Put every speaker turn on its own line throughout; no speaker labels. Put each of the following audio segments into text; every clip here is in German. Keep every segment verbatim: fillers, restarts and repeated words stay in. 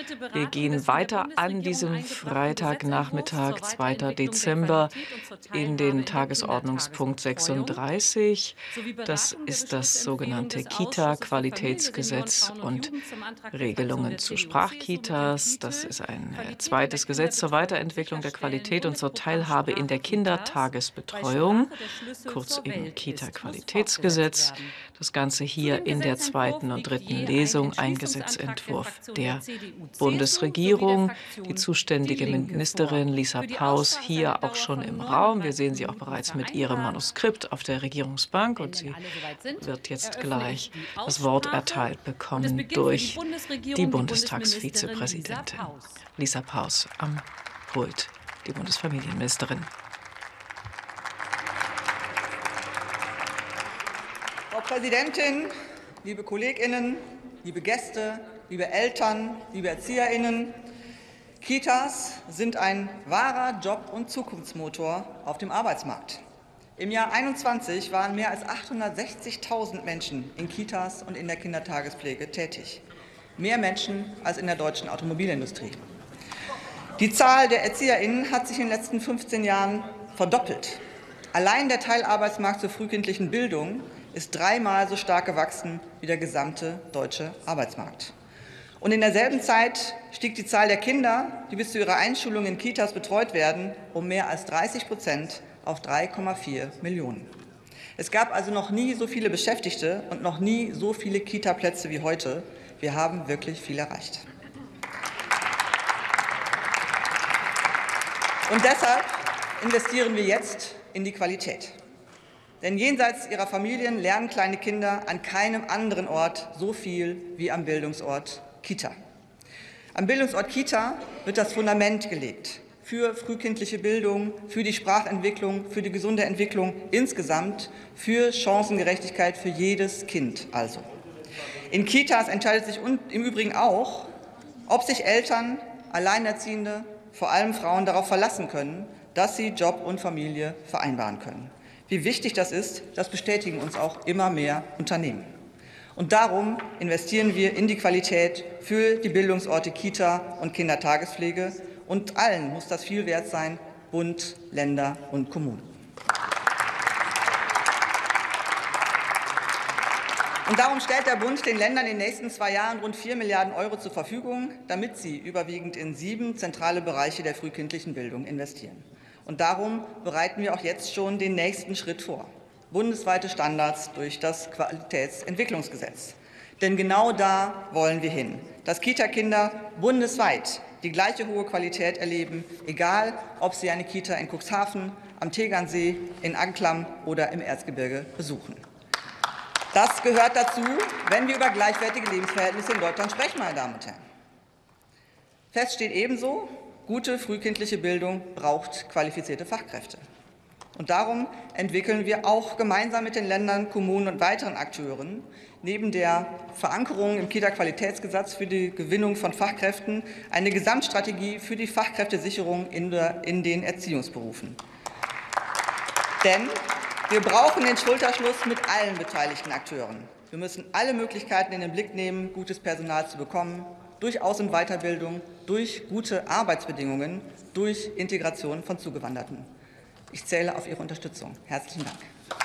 Wir gehen weiter an diesem Freitagnachmittag, zweiter Dezember, in den Tagesordnungspunkt sechsunddreißig. Das ist das sogenannte Kita-Qualitätsgesetz und Regelungen zu Sprachkitas. Das ist ein zweites Gesetz zur Weiterentwicklung der Qualität und zur Teilhabe in der Kindertagesbetreuung, kurz eben Kita-Qualitätsgesetz. Das Ganze hier in der zweiten und dritten Lesung, ein Gesetzentwurf der Bundesregierung. Die zuständige Ministerin Lisa Paus hier auch schon im Raum. Wir sehen sie auch bereits mit ihrem Manuskript auf der Regierungsbank und sie wird jetzt gleich das Wort erteilt bekommen durch die Bundestagsvizepräsidentin. Lisa Paus am Pult, die Bundesfamilienministerin.
Frau Präsidentin, liebe KollegInnen, liebe Gäste, liebe Eltern, liebe ErzieherInnen, Kitas sind ein wahrer Job- und Zukunftsmotor auf dem Arbeitsmarkt. Im Jahr einundzwanzig waren mehr als achthundertsechzigtausend Menschen in Kitas und in der Kindertagespflege tätig. Mehr Menschen als in der deutschen Automobilindustrie. Die Zahl der ErzieherInnen hat sich in den letzten fünfzehn Jahren verdoppelt. Allein der Teilarbeitsmarkt zur frühkindlichen Bildung ist dreimal so stark gewachsen wie der gesamte deutsche Arbeitsmarkt. Und in derselben Zeit stieg die Zahl der Kinder, die bis zu ihrer Einschulung in Kitas betreut werden, um mehr als dreißig Prozent auf drei Komma vier Millionen. Es gab also noch nie so viele Beschäftigte und noch nie so viele Kita-Plätze wie heute. Wir haben wirklich viel erreicht. Und deshalb investieren wir jetzt in die Qualität. Denn jenseits ihrer Familien lernen kleine Kinder an keinem anderen Ort so viel wie am Bildungsort Kita. Am Bildungsort Kita wird das Fundament gelegt für frühkindliche Bildung, für die Sprachentwicklung, für die gesunde Entwicklung insgesamt, für Chancengerechtigkeit für jedes Kind also. In Kitas entscheidet sich im Übrigen auch, ob sich Eltern, Alleinerziehende, vor allem Frauen darauf verlassen können, dass sie Job und Familie vereinbaren können. Wie wichtig das ist, das bestätigen uns auch immer mehr Unternehmen. Und darum investieren wir in die Qualität für die Bildungsorte Kita und Kindertagespflege. Und allen muss das viel wert sein, Bund, Länder und Kommunen. Und darum stellt der Bund den Ländern in den nächsten zwei Jahren rund vier Milliarden Euro zur Verfügung, damit sie überwiegend in sieben zentrale Bereiche der frühkindlichen Bildung investieren. Und darum bereiten wir auch jetzt schon den nächsten Schritt vor. Bundesweite Standards durch das Qualitätsentwicklungsgesetz. Denn genau da wollen wir hin, dass Kita-Kinder bundesweit die gleiche hohe Qualität erleben, egal ob sie eine Kita in Cuxhaven, am Tegernsee, in Anklam oder im Erzgebirge besuchen. Das gehört dazu, wenn wir über gleichwertige Lebensverhältnisse in Deutschland sprechen, meine Damen und Herren. Fest steht ebenso, gute frühkindliche Bildung braucht qualifizierte Fachkräfte. Und darum entwickeln wir auch gemeinsam mit den Ländern, Kommunen und weiteren Akteuren neben der Verankerung im Kita-Qualitätsgesetz für die Gewinnung von Fachkräften eine Gesamtstrategie für die Fachkräftesicherung in, der, in den Erziehungsberufen. Denn wir brauchen den Schulterschluss mit allen beteiligten Akteuren. Wir müssen alle Möglichkeiten in den Blick nehmen, gutes Personal zu bekommen, durch Aus- und Weiterbildung, durch gute Arbeitsbedingungen, durch Integration von Zugewanderten. Ich zähle auf Ihre Unterstützung. Herzlichen Dank.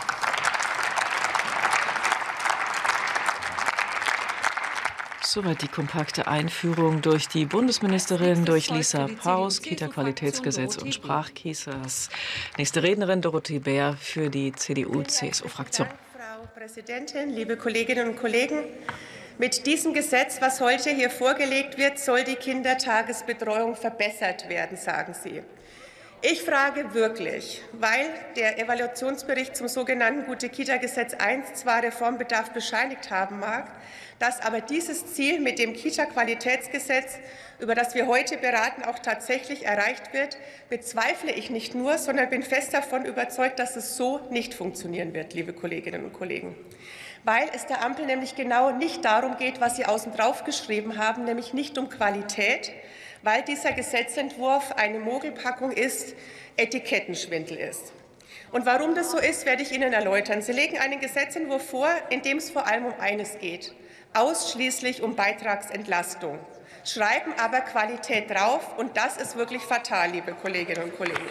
Soweit die kompakte Einführung durch die Bundesministerin, durch Lisa Paus, Kita-Qualitätsgesetz und Sprachkitas. Nächste Rednerin Dorothee Bär für die C D U-C S U-Fraktion.
Frau Präsidentin, liebe Kolleginnen und Kollegen! Mit diesem Gesetz, was heute hier vorgelegt wird, soll die Kindertagesbetreuung verbessert werden, sagen Sie. Ich frage wirklich, weil der Evaluationsbericht zum sogenannten Gute-Kita-Gesetz eins zwar Reformbedarf bescheinigt haben mag, dass aber dieses Ziel mit dem Kita-Qualitätsgesetz, über das wir heute beraten, auch tatsächlich erreicht wird, bezweifle ich nicht nur, sondern bin fest davon überzeugt, dass es so nicht funktionieren wird, liebe Kolleginnen und Kollegen. Weil es der Ampel nämlich genau nicht darum geht, was Sie außen drauf geschrieben haben, nämlich nicht um Qualität, weil dieser Gesetzentwurf eine Mogelpackung ist, Etikettenschwindel ist. Und warum das so ist, werde ich Ihnen erläutern. Sie legen einen Gesetzentwurf vor, in dem es vor allem um eines geht, ausschließlich um Beitragsentlastung. schreiben aber Qualität drauf, und das ist wirklich fatal, liebe Kolleginnen und Kollegen.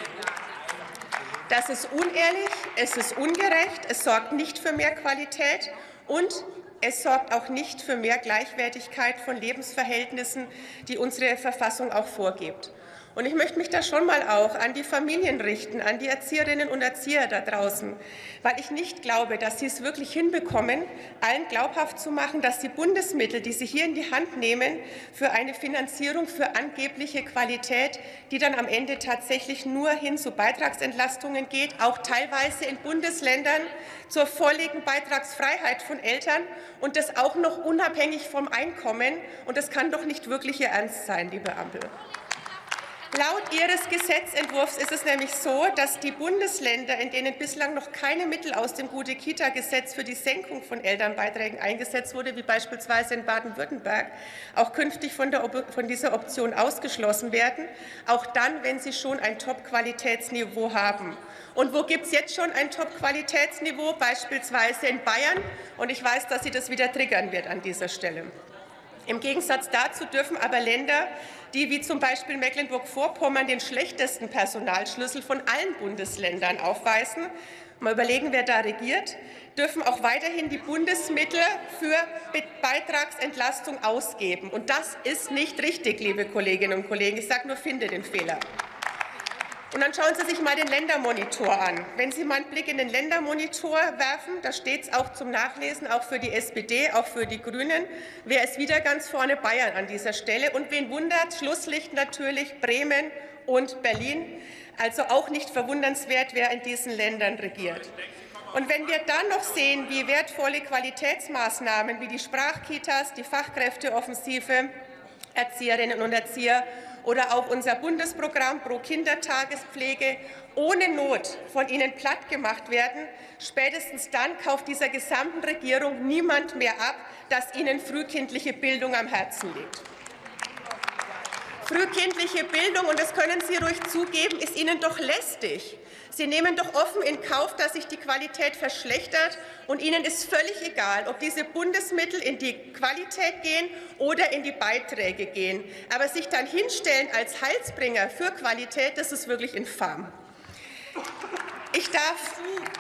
Das ist unehrlich, es ist ungerecht, es sorgt nicht für mehr Qualität und es sorgt auch nicht für mehr Gleichwertigkeit von Lebensverhältnissen, die unsere Verfassung auch vorgibt. Und ich möchte mich da schon mal auch an die Familien richten, an die Erzieherinnen und Erzieher da draußen, weil ich nicht glaube, dass sie es wirklich hinbekommen, allen glaubhaft zu machen, dass die Bundesmittel, die sie hier in die Hand nehmen, für eine Finanzierung für angebliche Qualität, die dann am Ende tatsächlich nur hin zu Beitragsentlastungen geht, auch teilweise in Bundesländern zur vorliegenden Beitragsfreiheit von Eltern und das auch noch unabhängig vom Einkommen. Und das kann doch nicht wirklich Ihr Ernst sein, liebe Ampel. Laut Ihres Gesetzentwurfs ist es nämlich so, dass die Bundesländer, in denen bislang noch keine Mittel aus dem Gute-Kita-Gesetz für die Senkung von Elternbeiträgen eingesetzt wurde, wie beispielsweise in Baden-Württemberg, auch künftig von, der, von dieser Option ausgeschlossen werden, auch dann, wenn sie schon ein Top-Qualitätsniveau haben. Und wo gibt es jetzt schon ein Top-Qualitätsniveau? Beispielsweise in Bayern. Und ich weiß, dass Sie das wieder triggern wird an dieser Stelle. Im Gegensatz dazu dürfen aber Länder, die wie zum Beispiel Mecklenburg-Vorpommern den schlechtesten Personalschlüssel von allen Bundesländern aufweisen, mal überlegen, wer da regiert, dürfen auch weiterhin die Bundesmittel für Beitragsentlastung ausgeben. Und das ist nicht richtig, liebe Kolleginnen und Kollegen. Ich sage nur, finde den Fehler. Und dann schauen Sie sich mal den Ländermonitor an. Wenn Sie mal einen Blick in den Ländermonitor werfen, da steht es auch zum Nachlesen, auch für die S P D, auch für die Grünen, wer ist wieder ganz vorne? Bayern an dieser Stelle. Und wen wundert? Schlusslicht natürlich Bremen und Berlin. Also auch nicht verwundernswert, wer in diesen Ländern regiert. Und wenn wir dann noch sehen, wie wertvolle Qualitätsmaßnahmen wie die Sprachkitas, die Fachkräfteoffensive, Erzieherinnen und Erzieher oder auch unser Bundesprogramm Pro Kindertagespflege ohne Not von Ihnen platt gemacht werden, spätestens dann kauft dieser gesamten Regierung niemand mehr ab, dass Ihnen frühkindliche Bildung am Herzen liegt. Frühkindliche Bildung, und das können Sie ruhig zugeben, ist Ihnen doch lästig. Sie nehmen doch offen in Kauf, dass sich die Qualität verschlechtert, und Ihnen ist völlig egal, ob diese Bundesmittel in die Qualität gehen oder in die Beiträge gehen. Aber sich dann hinstellen als Heilsbringer für Qualität, das ist wirklich infam. Ich darf,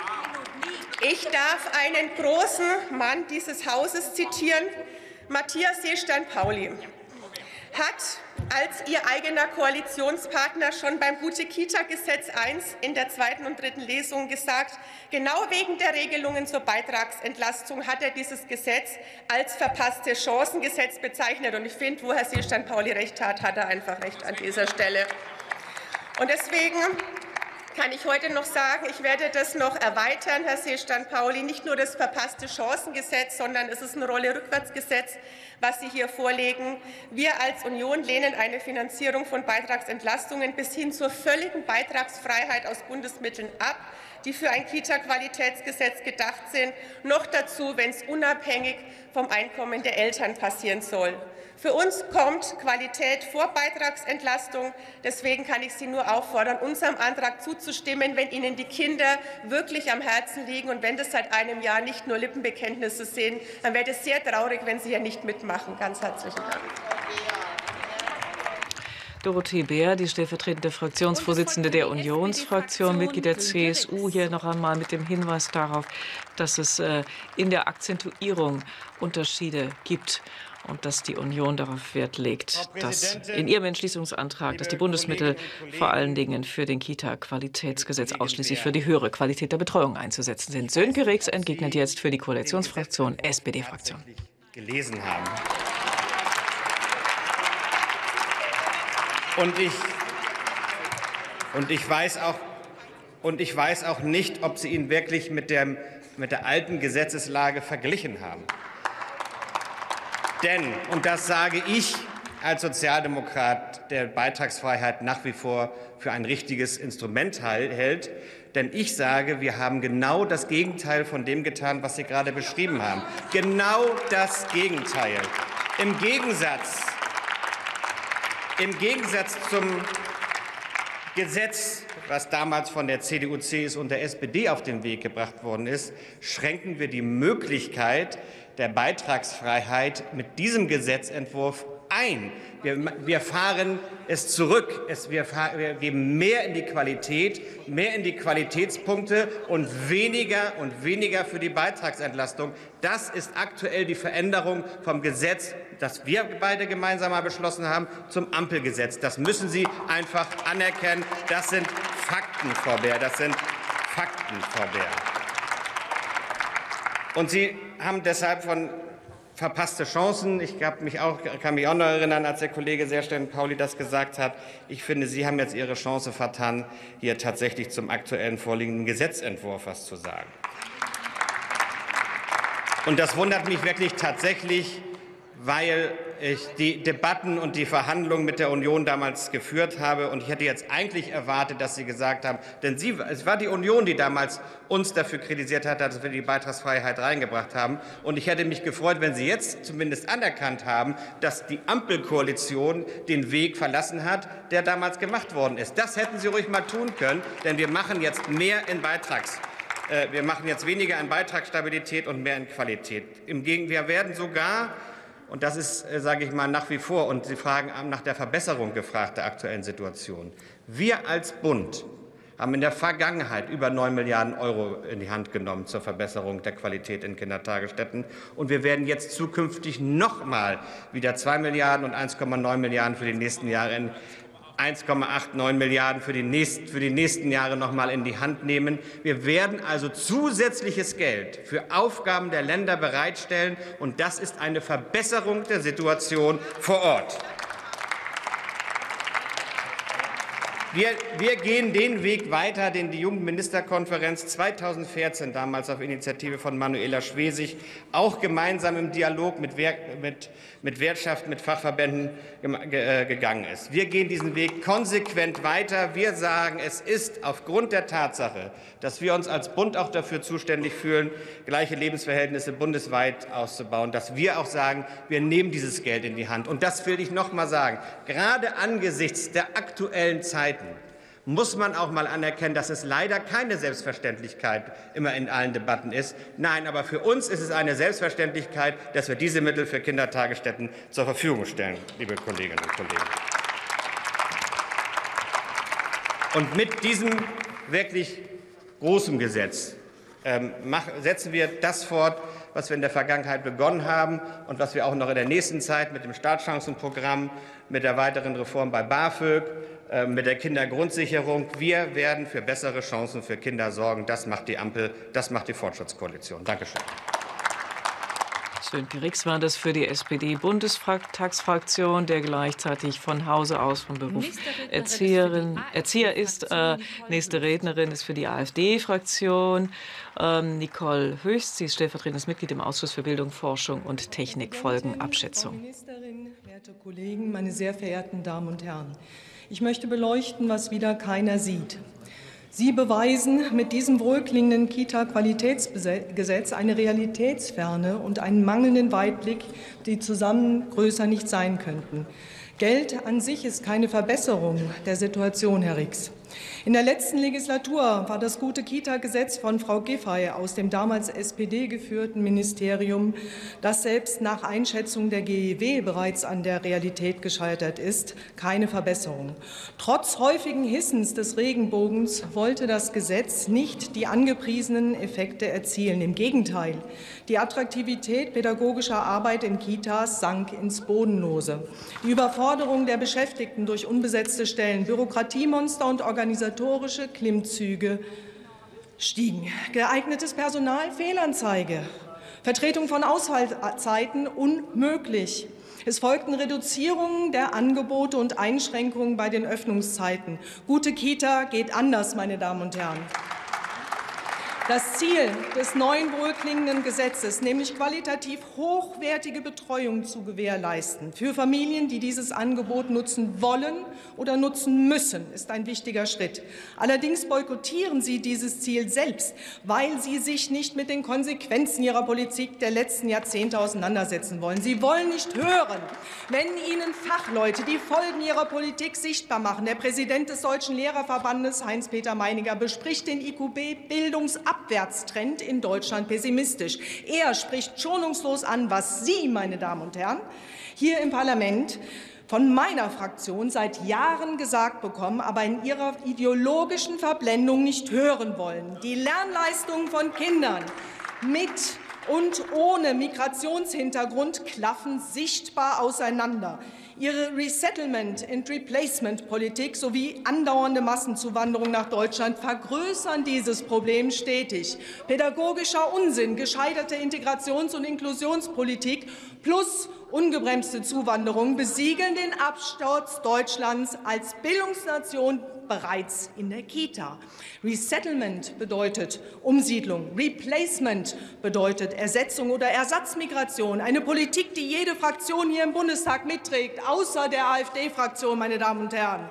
ich darf einen großen Mann dieses Hauses zitieren, Matthias Seestern-Pauli. Hat als Ihr eigener Koalitionspartner schon beim Gute-Kita-Gesetz eins in der zweiten und dritten Lesung gesagt, genau wegen der Regelungen zur Beitragsentlastung hat er dieses Gesetz als verpasste Chancengesetz bezeichnet. Und ich finde, wo Herr Seestern-Pauli recht hat, hat er einfach recht an dieser Stelle. Und deswegen kann ich heute noch sagen, ich werde das noch erweitern, Herr Seestern-Pauli, nicht nur das verpasste Chancengesetz, sondern es ist ein Rolle-Rückwärts-Gesetz, was Sie hier vorlegen. Wir als Union lehnen eine Finanzierung von Beitragsentlastungen bis hin zur völligen Beitragsfreiheit aus Bundesmitteln ab, die für ein Kita-Qualitätsgesetz gedacht sind, noch dazu, wenn es unabhängig vom Einkommen der Eltern passieren soll. Für uns kommt Qualität vor Beitragsentlastung. Deswegen kann ich Sie nur auffordern, unserem Antrag zuzustimmen, wenn Ihnen die Kinder wirklich am Herzen liegen. Und wenn das seit einem Jahr nicht nur Lippenbekenntnisse sind, dann wäre es sehr traurig, wenn Sie hier nicht mitmachen. Ganz herzlichen Dank.
Dorothee Bär, die stellvertretende Fraktionsvorsitzende der Unionsfraktion, Mitglied der C S U, hier noch einmal mit dem Hinweis darauf, dass es in der Akzentuierung Unterschiede gibt und dass die Union darauf Wert legt, dass in ihrem Entschließungsantrag, dass die Bundesmittel vor allen Dingen für den Kita-Qualitätsgesetz ausschließlich für die höhere Qualität der Betreuung einzusetzen sind. Sönke Rix entgegnet jetzt für die Koalitionsfraktion S P D-Fraktion.
Gelesen haben. Und ich, und ich weiß auch, und ich weiß auch nicht, ob Sie ihn wirklich mit der, mit der alten Gesetzeslage verglichen haben. Denn, und das sage ich als Sozialdemokrat, der Beitragsfreiheit nach wie vor für ein richtiges Instrument hält, denn ich sage, wir haben genau das Gegenteil von dem getan, was Sie gerade beschrieben haben. Genau das Gegenteil. Im Gegensatz, im Gegensatz zum Gesetz, was damals von der C D U, C S U und der S P D auf den Weg gebracht worden ist, schränken wir die Möglichkeit der Beitragsfreiheit mit diesem Gesetzentwurf ein. Wir, wir fahren es zurück. Es, wir, fahren, wir geben mehr in die Qualität, mehr in die Qualitätspunkte und weniger und weniger für die Beitragsentlastung. Das ist aktuell die Veränderung vom Gesetz, das wir beide gemeinsam mal beschlossen haben, zum Ampelgesetz. Das müssen Sie einfach anerkennen. Das sind Fakten, Frau Beer. Das sind Fakten, Frau Beer. Und Sie haben deshalb von verpasste Chancen. Ich mich auch, kann mich auch noch erinnern, als der Kollege Serstetten-Pauli das gesagt hat. Ich finde, Sie haben jetzt Ihre Chance vertan, hier tatsächlich zum aktuellen vorliegenden Gesetzentwurf was zu sagen. Und das wundert mich wirklich tatsächlich, weil ich die Debatten und die Verhandlungen mit der Union damals geführt habe. Und ich hätte jetzt eigentlich erwartet, dass Sie gesagt haben, denn Sie, es war die Union, die damals uns dafür kritisiert hat, dass wir die Beitragsfreiheit reingebracht haben. Und ich hätte mich gefreut, wenn Sie jetzt zumindest anerkannt haben, dass die Ampelkoalition den Weg verlassen hat, der damals gemacht worden ist. Das hätten Sie ruhig mal tun können, denn wir machen jetzt mehr in Beitrags. Wir machen jetzt weniger in Beitragsstabilität und mehr in Qualität. Im Gegenteil, wir werden sogar, und das ist, sage ich mal, nach wie vor, und Sie fragen nach der Verbesserung gefragt der aktuellen Situation. Wir als Bund haben in der Vergangenheit über neun Milliarden Euro in die Hand genommen zur Verbesserung der Qualität in Kindertagesstätten. Und wir werden jetzt zukünftig noch mal wieder zwei Milliarden und eins Komma neun Milliarden für die nächsten Jahre in eins Komma neunundachtzig Milliarden für die, nächsten, für die nächsten Jahre noch mal in die Hand nehmen. Wir werden also zusätzliches Geld für Aufgaben der Länder bereitstellen, und das ist eine Verbesserung der Situation vor Ort. Wir, wir gehen den Weg weiter, den die Jugendministerkonferenz zweitausendvierzehn damals auf Initiative von Manuela Schwesig auch gemeinsam im Dialog mit, mit, mit Wirtschaft, mit Fachverbänden ge, gegangen ist. Wir gehen diesen Weg konsequent weiter. Wir sagen, es ist aufgrund der Tatsache, dass wir uns als Bund auch dafür zuständig fühlen, gleiche Lebensverhältnisse bundesweit auszubauen, dass wir auch sagen, wir nehmen dieses Geld in die Hand. Und das will ich noch mal sagen. Gerade angesichts der aktuellen Zeiten muss man auch mal anerkennen, dass es leider keine Selbstverständlichkeit immer in allen Debatten ist. Nein, aber für uns ist es eine Selbstverständlichkeit, dass wir diese Mittel für Kindertagesstätten zur Verfügung stellen, liebe Kolleginnen und Kollegen. Und mit diesem wirklich großen Gesetz ähm, mach, setzen wir das fort, was wir in der Vergangenheit begonnen haben und was wir auch noch in der nächsten Zeit mit dem Startchancenprogramm, mit der weiteren Reform bei BAföG, äh, mit der Kindergrundsicherung. Wir werden für bessere Chancen für Kinder sorgen. Das macht die Ampel, das macht die Fortschrittskoalition. Dankeschön.
Sönke Rix war das für die S P D-Bundestagsfraktion, der gleichzeitig von Hause aus vom Beruf Erzieherin, Erzieher ist. Äh, nächste Rednerin ist für die AfD-Fraktion ähm, Nicole Höchst. Sie ist stellvertretendes Mitglied im Ausschuss für Bildung, Forschung und Technikfolgenabschätzung.
Frau Ministerin, werte Kollegen, meine sehr verehrten Damen und Herren! Ich möchte beleuchten, was wieder keiner sieht. Sie beweisen mit diesem wohlklingenden Kita-Qualitätsgesetz eine Realitätsferne und einen mangelnden Weitblick, die zusammen größer nicht sein könnten. Geld an sich ist keine Verbesserung der Situation, Herr Rix. In der letzten Legislatur war das gute Kita-Gesetz von Frau Giffey aus dem damals S P D-geführten Ministerium, das selbst nach Einschätzung der G E W bereits an der Realität gescheitert ist, keine Verbesserung. Trotz häufigen Hissens des Regenbogens wollte das Gesetz nicht die angepriesenen Effekte erzielen. Im Gegenteil, die Attraktivität pädagogischer Arbeit in Kitas sank ins Bodenlose. Die Überforderung der Beschäftigten durch unbesetzte Stellen, Bürokratiemonster und organisatorische Klimmzüge stiegen. Geeignetes Personal, Fehlanzeige. Vertretung von Ausfallzeiten unmöglich. Es folgten Reduzierungen der Angebote und Einschränkungen bei den Öffnungszeiten. Gute Kita geht anders, meine Damen und Herren. Das Ziel des neuen wohlklingenden Gesetzes, nämlich qualitativ hochwertige Betreuung zu gewährleisten für Familien, die dieses Angebot nutzen wollen oder nutzen müssen, ist ein wichtiger Schritt. Allerdings boykottieren Sie dieses Ziel selbst, weil Sie sich nicht mit den Konsequenzen Ihrer Politik der letzten Jahrzehnte auseinandersetzen wollen. Sie wollen nicht hören, wenn Ihnen Fachleute die Folgen Ihrer Politik sichtbar machen. Der Präsident des Deutschen Lehrerverbandes, Heinz-Peter Meininger, bespricht den I Q B-Bildungsabschluss Abwärtstrend in Deutschland pessimistisch. Er spricht schonungslos an, was Sie, meine Damen und Herren, hier im Parlament von meiner Fraktion seit Jahren gesagt bekommen, aber in ihrer ideologischen Verblendung nicht hören wollen. Die Lernleistungen von Kindern mit und ohne Migrationshintergrund klaffen sichtbar auseinander. Ihre Resettlement- and Replacement-Politik sowie andauernde Massenzuwanderung nach Deutschland vergrößern dieses Problem stetig. Pädagogischer Unsinn, gescheiterte Integrations- und Inklusionspolitik plus ungebremste Zuwanderung besiegeln den Absturz Deutschlands als Bildungsnation bereits in der Kita. Resettlement bedeutet Umsiedlung, Replacement bedeutet Ersetzung oder Ersatzmigration. Eine Politik, die jede Fraktion hier im Bundestag mitträgt, außer der AfD-Fraktion, meine Damen und Herren.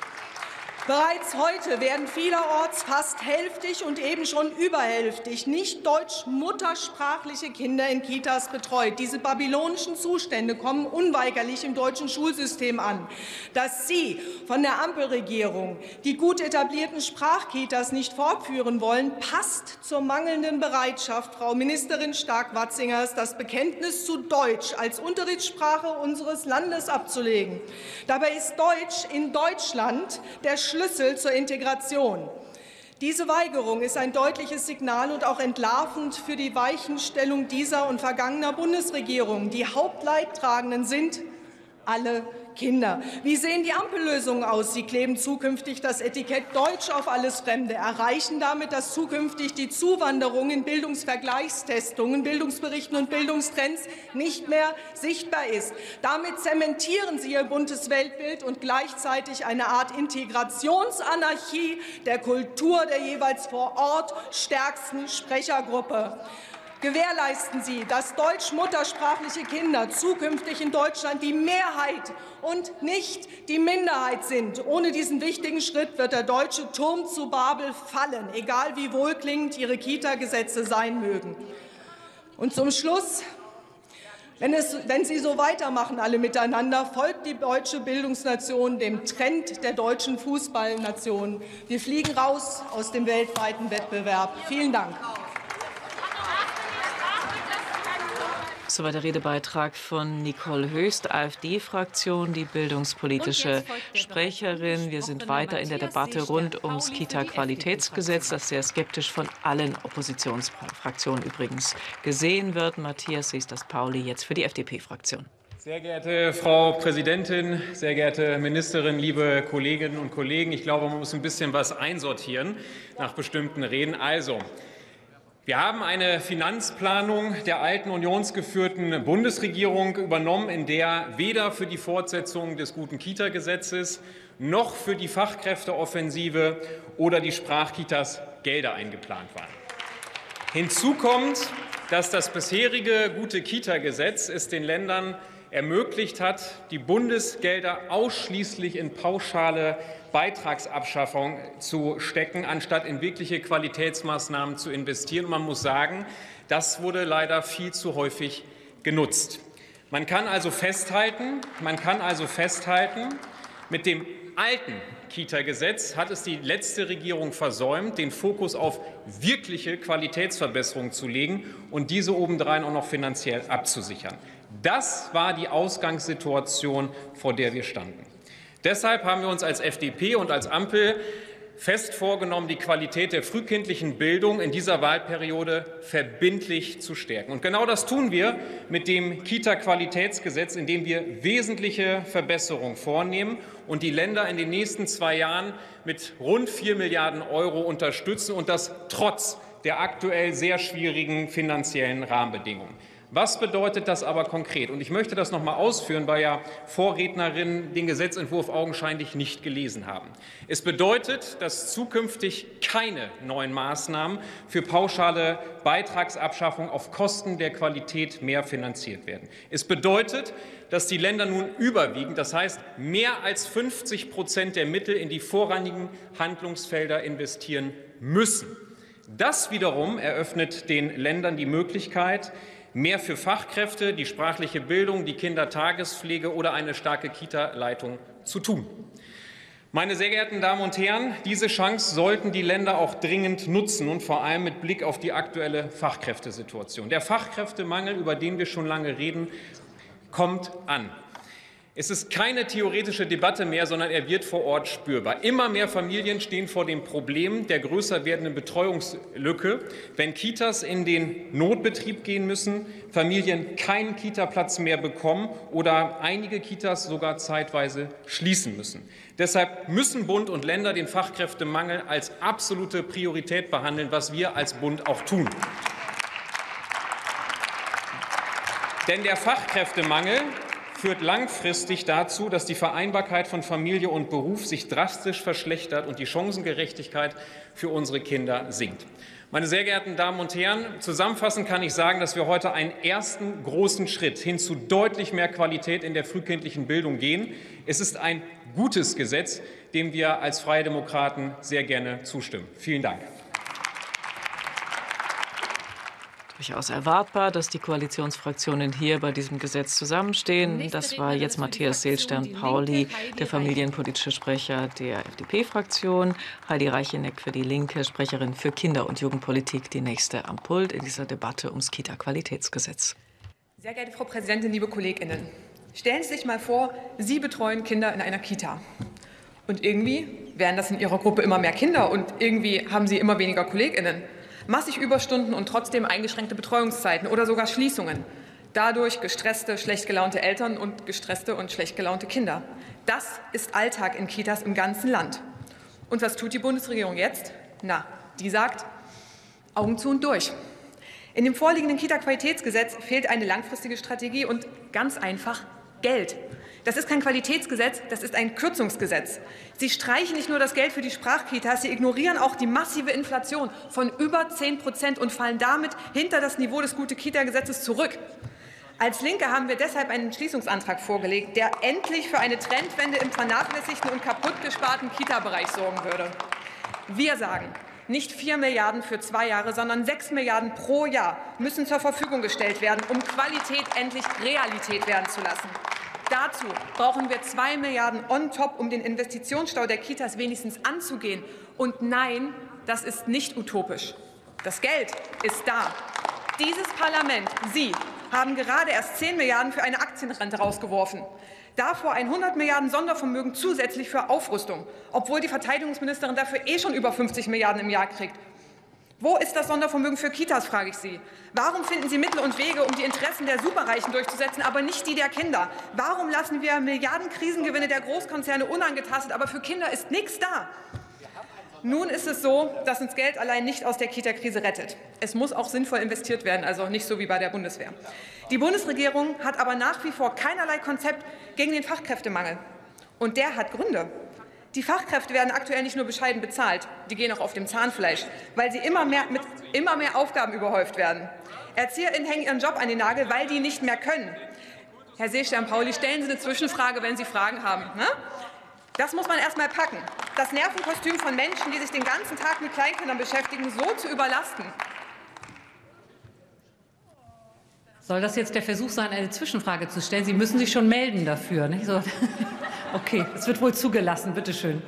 Bereits heute werden vielerorts fast hälftig und eben schon überhälftig nicht deutsch-muttersprachliche Kinder in Kitas betreut. Diese babylonischen Zustände kommen unweigerlich im deutschen Schulsystem an. Dass Sie von der Ampelregierung die gut etablierten Sprachkitas nicht fortführen wollen, passt zur mangelnden Bereitschaft Frau Ministerin Stark-Watzingers, das Bekenntnis zu Deutsch als Unterrichtssprache unseres Landes abzulegen. Dabei ist Deutsch in Deutschland der Schlüssel zur Integration. Diese Weigerung ist ein deutliches Signal und auch entlarvend für die Weichenstellung dieser und vergangener Bundesregierung. Die Hauptleidtragenden sind alle Kinder. Wie sehen die Ampellösungen aus? Sie kleben zukünftig das Etikett Deutsch auf alles Fremde, erreichen damit, dass zukünftig die Zuwanderung in Bildungsvergleichstestungen, Bildungsberichten und Bildungstrends nicht mehr sichtbar ist. Damit zementieren Sie Ihr buntes Weltbild und gleichzeitig eine Art Integrationsanarchie der Kultur der jeweils vor Ort stärksten Sprechergruppe. Gewährleisten Sie, dass deutsch-muttersprachliche Kinder zukünftig in Deutschland die Mehrheit und nicht die Minderheit sind. Ohne diesen wichtigen Schritt wird der deutsche Turm zu Babel fallen, egal wie wohlklingend Ihre Kita-Gesetze sein mögen. Und zum Schluss, wenn, es, wenn Sie so weitermachen, alle miteinander, folgt die deutsche Bildungsnation dem Trend der deutschen Fußballnation. Wir fliegen raus aus dem weltweiten Wettbewerb. Vielen Dank.
Soweit der Redebeitrag von Nicole Höchst, AfD-Fraktion, die bildungspolitische Sprecherin. Wir sind weiter in der Debatte rund ums Kita-Qualitätsgesetz, das sehr skeptisch von allen Oppositionsfraktionen übrigens gesehen wird. Matthias Seesters-Pauli jetzt für die F D P-Fraktion.
Sehr geehrte Frau Präsidentin, sehr geehrte Ministerin, liebe Kolleginnen und Kollegen! Ich glaube, man muss ein bisschen was einsortieren nach bestimmten Reden. Also, wir haben eine Finanzplanung der alten unionsgeführten Bundesregierung übernommen, in der weder für die Fortsetzung des guten Kita-Gesetzes noch für die Fachkräfteoffensive oder die Sprachkitas Gelder eingeplant waren. Hinzu kommt, dass das bisherige gute Kita-Gesetz es den Ländern ermöglicht hat, die Bundesgelder ausschließlich in pauschale Beitragsabschaffung zu stecken, anstatt in wirkliche Qualitätsmaßnahmen zu investieren. Und man muss sagen, das wurde leider viel zu häufig genutzt. Man kann also festhalten, man kann also festhalten, mit dem alten Kita-Gesetz hat es die letzte Regierung versäumt, den Fokus auf wirkliche Qualitätsverbesserung zu legen und diese obendrein auch noch finanziell abzusichern. Das war die Ausgangssituation, vor der wir standen. Deshalb haben wir uns als F D P und als Ampel fest vorgenommen, die Qualität der frühkindlichen Bildung in dieser Wahlperiode verbindlich zu stärken. Und genau das tun wir mit dem Kita-Qualitätsgesetz, in dem wir wesentliche Verbesserungen vornehmen und die Länder in den nächsten zwei Jahren mit rund vier Milliarden Euro unterstützen, und das trotz der aktuell sehr schwierigen finanziellen Rahmenbedingungen. Was bedeutet das aber konkret? Und ich möchte das noch mal ausführen, weil ja Vorrednerinnen den Gesetzentwurf augenscheinlich nicht gelesen haben. Es bedeutet, dass zukünftig keine neuen Maßnahmen für pauschale Beitragsabschaffung auf Kosten der Qualität mehr finanziert werden. Es bedeutet, dass die Länder nun überwiegend, das heißt mehr als fünfzig Prozent der Mittel in die vorrangigen Handlungsfelder investieren müssen. Das wiederum eröffnet den Ländern die Möglichkeit, mehr für Fachkräfte, die sprachliche Bildung, die Kindertagespflege oder eine starke Kita-Leitung zu tun. Meine sehr geehrten Damen und Herren, diese Chance sollten die Länder auch dringend nutzen, und vor allem mit Blick auf die aktuelle Fachkräftesituation. Der Fachkräftemangel, über den wir schon lange reden, kommt an. Es ist keine theoretische Debatte mehr, sondern er wird vor Ort spürbar. Immer mehr Familien stehen vor dem Problem der größer werdenden Betreuungslücke, wenn Kitas in den Notbetrieb gehen müssen, Familien keinen Kitaplatz mehr bekommen oder einige Kitas sogar zeitweise schließen müssen. Deshalb müssen Bund und Länder den Fachkräftemangel als absolute Priorität behandeln, was wir als Bund auch tun. Denn der Fachkräftemangel führt langfristig dazu, dass die Vereinbarkeit von Familie und Beruf sich drastisch verschlechtert und die Chancengerechtigkeit für unsere Kinder sinkt. Meine sehr geehrten Damen und Herren, zusammenfassend kann ich sagen, dass wir heute einen ersten großen Schritt hin zu deutlich mehr Qualität in der frühkindlichen Bildung gehen. Es ist ein gutes Gesetz, dem wir als Freie Demokraten sehr gerne zustimmen. Vielen Dank.
Durchaus erwartbar, dass die Koalitionsfraktionen hier bei diesem Gesetz zusammenstehen. Das war jetzt Matthias Seelstern-Pauli, der familienpolitische Sprecher der F D P-Fraktion, Heidi Reicheneck für die Linke, Sprecherin für Kinder- und Jugendpolitik, die nächste am Pult in dieser Debatte ums Kita-Qualitätsgesetz.
Sehr geehrte Frau Präsidentin, liebe KollegInnen, stellen Sie sich mal vor, Sie betreuen Kinder in einer Kita. Und irgendwie werden das in Ihrer Gruppe immer mehr Kinder und irgendwie haben Sie immer weniger KollegInnen. Massig Überstunden und trotzdem eingeschränkte Betreuungszeiten oder sogar Schließungen. Dadurch gestresste, schlecht gelaunte Eltern und gestresste und schlecht gelaunte Kinder. Das ist Alltag in Kitas im ganzen Land. Und was tut die Bundesregierung jetzt? Na, die sagt, Augen zu und durch. In dem vorliegenden Kita-Qualitätsgesetz fehlt eine langfristige Strategie und ganz einfach Geld. Das ist kein Qualitätsgesetz, das ist ein Kürzungsgesetz. Sie streichen nicht nur das Geld für die Sprachkitas, sie ignorieren auch die massive Inflation von über zehn Prozent und fallen damit hinter das Niveau des Gute-Kita-Gesetzes zurück. Als Linke haben wir deshalb einen Entschließungsantrag vorgelegt, der endlich für eine Trendwende im vernachlässigten und kaputtgesparten Kita-Bereich sorgen würde. Wir sagen, nicht vier Milliarden für zwei Jahre, sondern sechs Milliarden pro Jahr müssen zur Verfügung gestellt werden, um Qualität endlich Realität werden zu lassen. Dazu brauchen wir zwei Milliarden on top, um den Investitionsstau der Kitas wenigstens anzugehen. Und nein, das ist nicht utopisch. Das Geld ist da. Dieses Parlament, Sie, haben gerade erst zehn Milliarden für eine Aktienrente rausgeworfen. Davor ein hundert Milliarden Sondervermögen zusätzlich für Aufrüstung, obwohl die Verteidigungsministerin dafür eh schon über fünfzig Milliarden im Jahr kriegt. Wo ist das Sondervermögen für Kitas, frage ich Sie. Warum finden Sie Mittel und Wege, um die Interessen der Superreichen durchzusetzen, aber nicht die der Kinder? Warum lassen wir Milliarden Krisengewinne der Großkonzerne unangetastet, aber für Kinder ist nichts da? Nun ist es so, dass uns Geld allein nicht aus der Kita-Krise rettet. Es muss auch sinnvoll investiert werden, also nicht so wie bei der Bundeswehr. Die Bundesregierung hat aber nach wie vor keinerlei Konzept gegen den Fachkräftemangel. Und der hat Gründe. Die Fachkräfte werden aktuell nicht nur bescheiden bezahlt, die gehen auch auf dem Zahnfleisch, weil sie immer mehr, mit immer mehr Aufgaben überhäuft werden. ErzieherInnen hängen ihren Job an den Nagel, weil die nicht mehr können. Herr Seelstern-Pauli, stellen Sie eine Zwischenfrage, wenn Sie Fragen haben. Ne? Das muss man erst mal packen. Das Nervenkostüm von Menschen, die sich den ganzen Tag mit Kleinkindern beschäftigen, so zu überlasten.
Soll das jetzt der Versuch sein, eine Zwischenfrage zu stellen? Sie müssen sich schon melden dafür. Nicht? So. Okay, es wird wohl zugelassen. Bitte schön.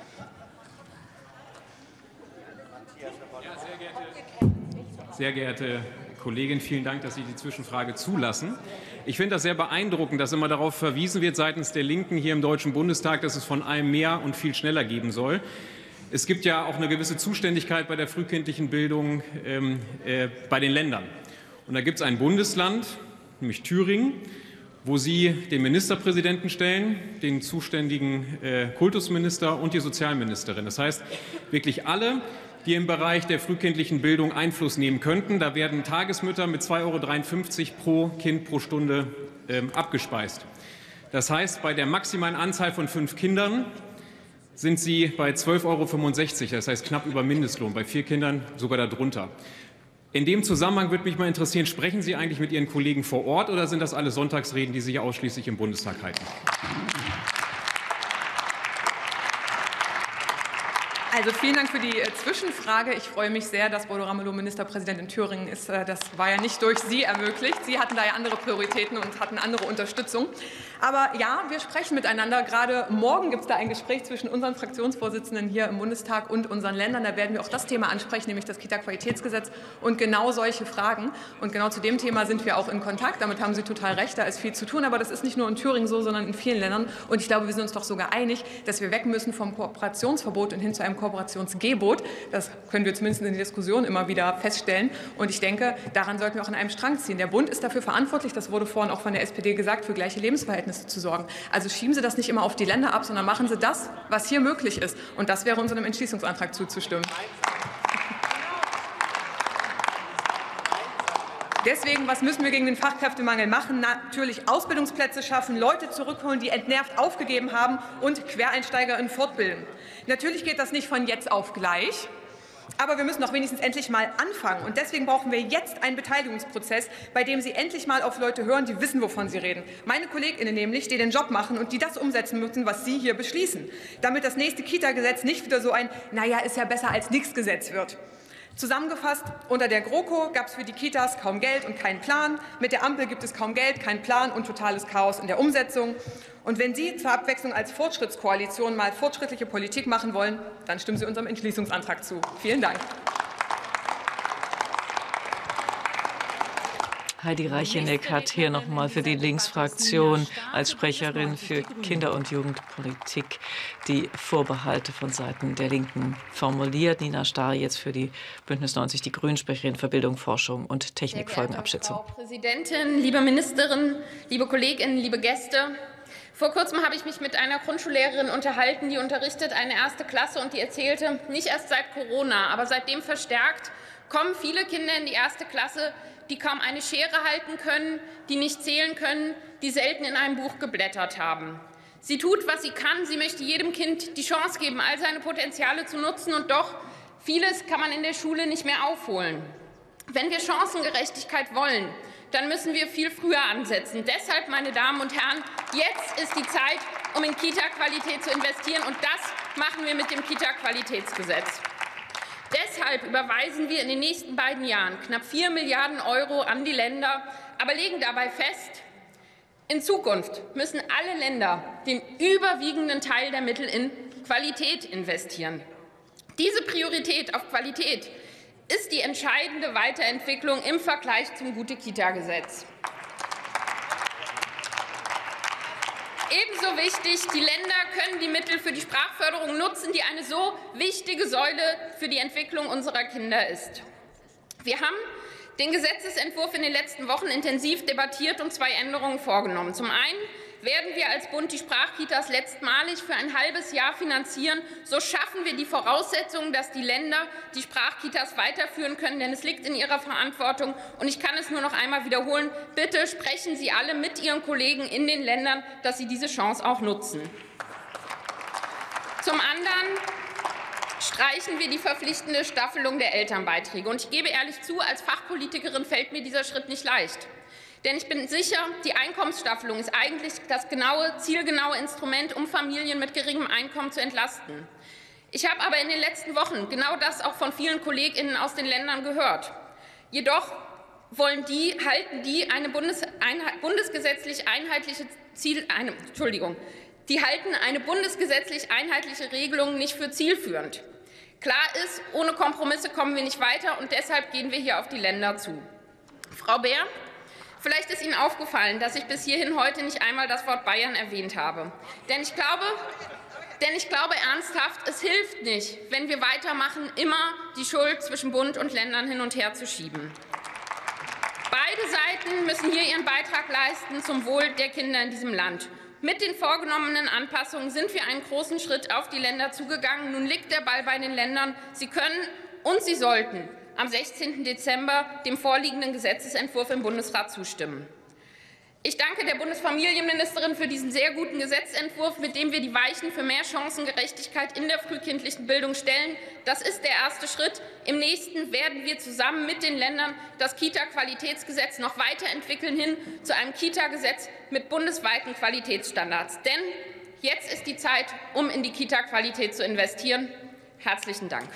Sehr geehrte Kollegin, vielen Dank, dass Sie die Zwischenfrage zulassen. Ich finde das sehr beeindruckend, dass immer darauf verwiesen wird seitens der Linken hier im Deutschen Bundestag, dass es von allem mehr und viel schneller geben soll. Es gibt ja auch eine gewisse Zuständigkeit bei der frühkindlichen Bildung ähm, äh, bei den Ländern. Und da gibt es ein Bundesland, nämlich Thüringen, wo Sie den Ministerpräsidenten stellen, den zuständigen äh, Kultusminister und die Sozialministerin. Das heißt, wirklich alle, die im Bereich der frühkindlichen Bildung Einfluss nehmen könnten. Da werden Tagesmütter mit zwei Euro dreiundfünfzig pro Kind pro Stunde ähm, abgespeist. Das heißt, bei der maximalen Anzahl von fünf Kindern sind Sie bei zwölf Euro fünfundsechzig, das heißt knapp über Mindestlohn, bei vier Kindern sogar darunter. In dem Zusammenhang würde mich mal interessieren, sprechen Sie eigentlich mit Ihren Kollegen vor Ort oder sind das alles Sonntagsreden, die Sie hier ausschließlich im Bundestag halten?
Also vielen Dank für die Zwischenfrage. Ich freue mich sehr, dass Bodo Ramelow Ministerpräsident in Thüringen ist. Das war ja nicht durch Sie ermöglicht. Sie hatten da ja andere Prioritäten und hatten andere Unterstützung. Aber ja, wir sprechen miteinander. Gerade morgen gibt es da ein Gespräch zwischen unseren Fraktionsvorsitzenden hier im Bundestag und unseren Ländern. Da werden wir auch das Thema ansprechen, nämlich das Kita-Qualitätsgesetz und genau solche Fragen. Und genau zu dem Thema sind wir auch in Kontakt. Damit haben Sie total recht. Da ist viel zu tun. Aber das ist nicht nur in Thüringen so, sondern in vielen Ländern. Und ich glaube, wir sind uns doch sogar einig, dass wir weg müssen vom Kooperationsverbot und hin zu einem Kooperationsgebot. Das können wir zumindest in der Diskussion immer wieder feststellen. Und ich denke, daran sollten wir auch an einem Strang ziehen. Der Bund ist dafür verantwortlich, das wurde vorhin auch von der S P D gesagt, für gleiche Lebensverhältnisse zu sorgen. Also schieben Sie das nicht immer auf die Länder ab, sondern machen Sie das, was hier möglich ist. Und das wäre unserem Entschließungsantrag zuzustimmen. Deswegen, was müssen wir gegen den Fachkräftemangel machen? Natürlich Ausbildungsplätze schaffen, Leute zurückholen, die entnervt aufgegeben haben und Quereinsteiger in fortbilden. Natürlich geht das nicht von jetzt auf gleich. Aber wir müssen doch wenigstens endlich mal anfangen. Und deswegen brauchen wir jetzt einen Beteiligungsprozess, bei dem Sie endlich mal auf Leute hören, die wissen, wovon sie reden. Meine KollegInnen nämlich, die den Job machen und die das umsetzen müssen, was Sie hier beschließen. Damit das nächste Kita-Gesetz nicht wieder so ein, naja, ist ja besser als nichts Gesetz wird. Zusammengefasst, unter der GroKo gab es für die Kitas kaum Geld und keinen Plan. Mit der Ampel gibt es kaum Geld, keinen Plan und totales Chaos in der Umsetzung. Und wenn Sie zur Abwechslung als Fortschrittskoalition mal fortschrittliche Politik machen wollen, dann stimmen Sie unserem Entschließungsantrag zu. Vielen Dank.
Heidi Reicheneck hat hier noch mal für die Linksfraktion als Sprecherin für Kinder- und Jugendpolitik die Vorbehalte von Seiten der Linken formuliert. Nina Starr jetzt für die Bündnis neunzig Die Grünen, Sprecherin für Bildung, Forschung und Technikfolgenabschätzung.
Frau Präsidentin, liebe Ministerin, liebe Kolleginnen, liebe Gäste. Vor kurzem habe ich mich mit einer Grundschullehrerin unterhalten, die unterrichtet eine erste Klasse und die erzählte, nicht erst seit Corona, aber seitdem verstärkt, kommen viele Kinder in die erste Klasse, die kaum eine Schere halten können, die nicht zählen können, die selten in einem Buch geblättert haben. Sie tut, was sie kann. Sie möchte jedem Kind die Chance geben, all seine Potenziale zu nutzen. Und doch, vieles kann man in der Schule nicht mehr aufholen. Wenn wir Chancengerechtigkeit wollen, dann müssen wir viel früher ansetzen. Deshalb, meine Damen und Herren, jetzt ist die Zeit, um in Kita-Qualität zu investieren. Und das machen wir mit dem Kita-Qualitätsgesetz. Deshalb überweisen wir in den nächsten beiden Jahren knapp vier Milliarden Euro an die Länder, aber legen dabei fest, in Zukunft müssen alle Länder den überwiegenden Teil der Mittel in Qualität investieren. Diese Priorität auf Qualität ist die entscheidende Weiterentwicklung im Vergleich zum Gute-Kita-Gesetz. Ebenso wichtig, die Länder können die Mittel für die Sprachförderung nutzen, die eine so wichtige Säule für die Entwicklung unserer Kinder ist. Wir haben den Gesetzesentwurf in den letzten Wochen intensiv debattiert und zwei Änderungen vorgenommen. Zum einen werden wir als Bund die Sprachkitas letztmalig für ein halbes Jahr finanzieren. So schaffen wir die Voraussetzungen, dass die Länder die Sprachkitas weiterführen können, denn es liegt in ihrer Verantwortung. Und ich kann es nur noch einmal wiederholen. Bitte sprechen Sie alle mit Ihren Kollegen in den Ländern, dass sie diese Chance auch nutzen. Zum anderen streichen wir die verpflichtende Staffelung der Elternbeiträge. Und ich gebe ehrlich zu, als Fachpolitikerin fällt mir dieser Schritt nicht leicht. Denn ich bin sicher, die Einkommensstaffelung ist eigentlich das genaue, zielgenaue Instrument, um Familien mit geringem Einkommen zu entlasten. Ich habe aber in den letzten Wochen genau das auch von vielen KollegInnen aus den Ländern gehört. Jedoch wollen die, halten die eine Bundes, einheit, bundesgesetzlich einheitliche Ziel, eine, Entschuldigung, die halten eine bundesgesetzlich einheitliche Regelung nicht für zielführend. Klar ist, ohne Kompromisse kommen wir nicht weiter, und deshalb gehen wir hier auf die Länder zu. Frau Beer, vielleicht ist Ihnen aufgefallen, dass ich bis hierhin heute nicht einmal das Wort Bayern erwähnt habe. Denn ich glaube, denn ich glaube ernsthaft, es hilft nicht, wenn wir weitermachen, immer die Schuld zwischen Bund und Ländern hin und her zu schieben. Beide Seiten müssen hier ihren Beitrag leisten zum Wohl der Kinder in diesem Land. Mit den vorgenommenen Anpassungen sind wir einen großen Schritt auf die Länder zugegangen. Nun liegt der Ball bei den Ländern. Sie können und sie sollten am sechzehnten Dezember dem vorliegenden Gesetzesentwurf im Bundesrat zustimmen. Ich danke der Bundesfamilienministerin für diesen sehr guten Gesetzentwurf, mit dem wir die Weichen für mehr Chancengerechtigkeit in der frühkindlichen Bildung stellen. Das ist der erste Schritt. Im nächsten werden wir zusammen mit den Ländern das Kita-Qualitätsgesetz noch weiterentwickeln hin zu einem Kita-Gesetz mit bundesweiten Qualitätsstandards. Denn jetzt ist die Zeit, um in die Kita-Qualität zu investieren. Herzlichen Dank.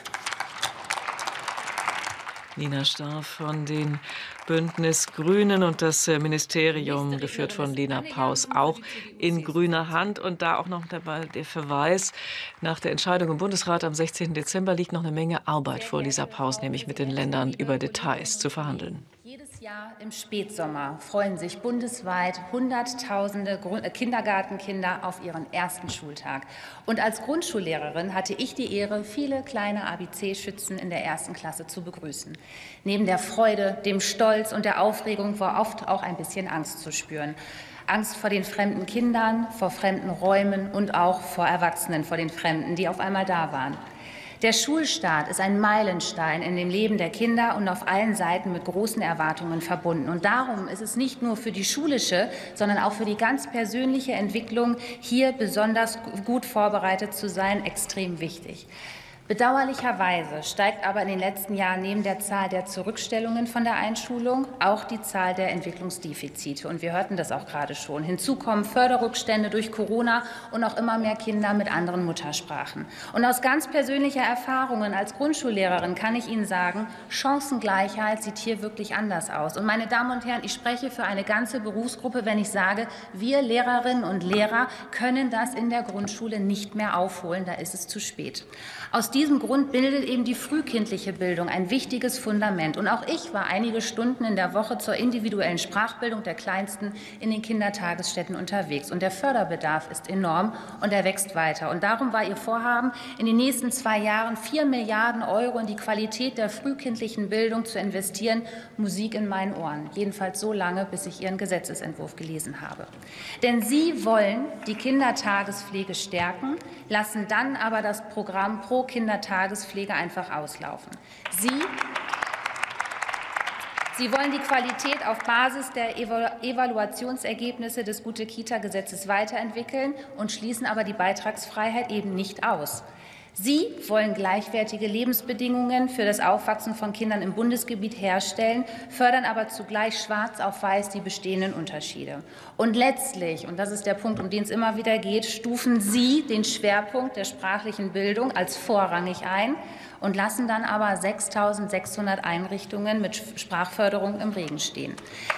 Nina Starr von den Bündnis Grünen und das Ministerium, geführt von Lena Paus, auch in grüner Hand. Und da auch noch dabei der Verweis, nach der Entscheidung im Bundesrat am sechzehnten Dezember liegt noch eine Menge Arbeit vor Lisa Paus, nämlich mit den Ländern über Details zu verhandeln.
Jedes Jahr im Spätsommer freuen sich bundesweit Hunderttausende Kindergartenkinder auf ihren ersten Schultag. Und als Grundschullehrerin hatte ich die Ehre, viele kleine A B C-Schützen in der ersten Klasse zu begrüßen. Neben der Freude, dem Stolz und der Aufregung war oft auch ein bisschen Angst zu spüren. Angst vor den fremden Kindern, vor fremden Räumen und auch vor Erwachsenen, vor den Fremden, die auf einmal da waren. Der Schulstart ist ein Meilenstein in dem Leben der Kinder und auf allen Seiten mit großen Erwartungen verbunden. Und darum ist es nicht nur für die schulische, sondern auch für die ganz persönliche Entwicklung, hier besonders gut vorbereitet zu sein, extrem wichtig. Bedauerlicherweise steigt aber in den letzten Jahren neben der Zahl der Zurückstellungen von der Einschulung auch die Zahl der Entwicklungsdefizite. Und wir hörten das auch gerade schon. Hinzu kommen Förderrückstände durch Corona und auch immer mehr Kinder mit anderen Muttersprachen. Und aus ganz persönlicher Erfahrung als Grundschullehrerin kann ich Ihnen sagen, Chancengleichheit sieht hier wirklich anders aus. Und meine Damen und Herren, ich spreche für eine ganze Berufsgruppe, wenn ich sage, wir Lehrerinnen und Lehrer können das in der Grundschule nicht mehr aufholen. Da ist es zu spät. Aus diesem Grund bildet eben die frühkindliche Bildung ein wichtiges Fundament. Und auch ich war einige Stunden in der Woche zur individuellen Sprachbildung der Kleinsten in den Kindertagesstätten unterwegs. Und der Förderbedarf ist enorm und er wächst weiter. Und darum war Ihr Vorhaben, in den nächsten zwei Jahren vier Milliarden Euro in die Qualität der frühkindlichen Bildung zu investieren, Musik in meinen Ohren. Jedenfalls so lange, bis ich Ihren Gesetzesentwurf gelesen habe. Denn Sie wollen die Kindertagespflege stärken, lassen dann aber das Programm Pro Kindertagespflege einfach auslaufen. Sie, Sie wollen die Qualität auf Basis der Evaluationsergebnisse des Gute-Kita-Gesetzes weiterentwickeln und schließen aber die Beitragsfreiheit eben nicht aus. Sie wollen gleichwertige Lebensbedingungen für das Aufwachsen von Kindern im Bundesgebiet herstellen, fördern aber zugleich schwarz auf weiß die bestehenden Unterschiede. Und letztlich, und das ist der Punkt, um den es immer wieder geht, stufen Sie den Schwerpunkt der sprachlichen Bildung als vorrangig ein und lassen dann aber sechstausendsechshundert Einrichtungen mit Sprachförderung im Regen stehen.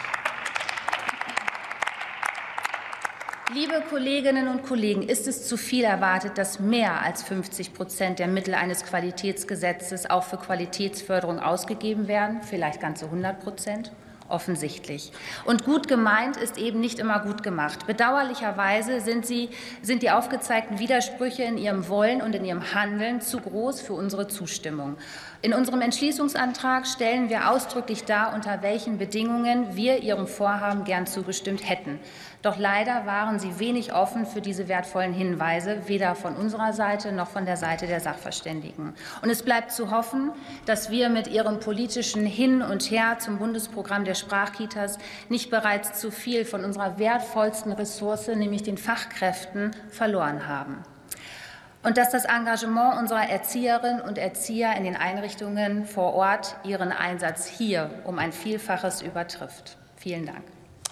Liebe Kolleginnen und Kollegen, ist es zu viel erwartet, dass mehr als fünfzig Prozent der Mittel eines Qualitätsgesetzes auch für Qualitätsförderung ausgegeben werden, vielleicht ganze hundert Prozent? Offensichtlich. Und gut gemeint ist eben nicht immer gut gemacht. Bedauerlicherweise sind, sie, sind die aufgezeigten Widersprüche in ihrem Wollen und in ihrem Handeln zu groß für unsere Zustimmung. In unserem Entschließungsantrag stellen wir ausdrücklich dar, unter welchen Bedingungen wir Ihrem Vorhaben gern zugestimmt hätten. Doch leider waren Sie wenig offen für diese wertvollen Hinweise, weder von unserer Seite noch von der Seite der Sachverständigen. Und es bleibt zu hoffen, dass wir mit Ihrem politischen Hin und Her zum Bundesprogramm der Sprachkitas nicht bereits zu viel von unserer wertvollsten Ressource, nämlich den Fachkräften, verloren haben. Und dass das Engagement unserer Erzieherinnen und Erzieher in den Einrichtungen vor Ort ihren Einsatz hier um ein Vielfaches übertrifft. Vielen Dank.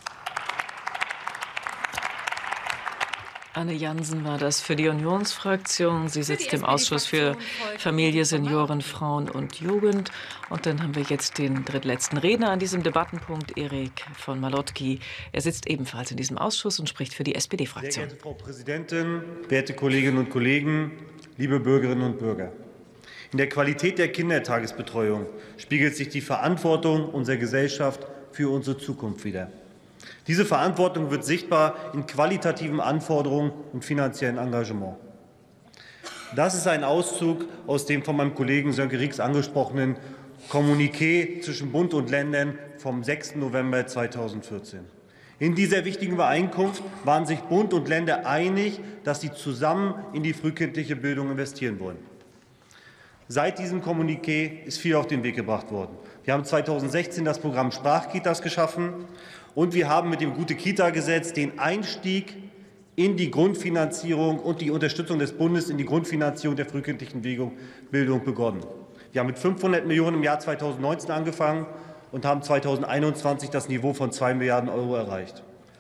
Anne Jansen war das für die Unionsfraktion. Sie sitzt im Ausschuss für Familie, Senioren, Frauen und Jugend. Und dann haben wir jetzt den drittletzten Redner an diesem Debattenpunkt, Erik von Malotki. Er sitzt ebenfalls in diesem Ausschuss und spricht für die S P D-Fraktion.
Sehr geehrte Frau Präsidentin, werte Kolleginnen und Kollegen, liebe Bürgerinnen und Bürger! In der Qualität der Kindertagesbetreuung spiegelt sich die Verantwortung unserer Gesellschaft für unsere Zukunft wider. Diese Verantwortung wird sichtbar in qualitativen Anforderungen und finanziellen Engagement. Das ist ein Auszug aus dem von meinem Kollegen Sönke Rix angesprochenen Kommuniqué zwischen Bund und Ländern vom sechsten November zweitausendvierzehn. In dieser wichtigen Übereinkunft waren sich Bund und Länder einig, dass sie zusammen in die frühkindliche Bildung investieren wollen. Seit diesem Kommuniqué ist viel auf den Weg gebracht worden. Wir haben zweitausendsechzehn das Programm Sprachkitas geschaffen. Und wir haben mit dem Gute-Kita-Gesetz den Einstieg in die Grundfinanzierung und die Unterstützung des Bundes in die Grundfinanzierung der frühkindlichen Bildung begonnen. Wir haben mit fünfhundert Millionen im Jahr zweitausendneunzehn angefangen und haben zweitausendeinundzwanzig das Niveau von zwei Milliarden Euro erreicht.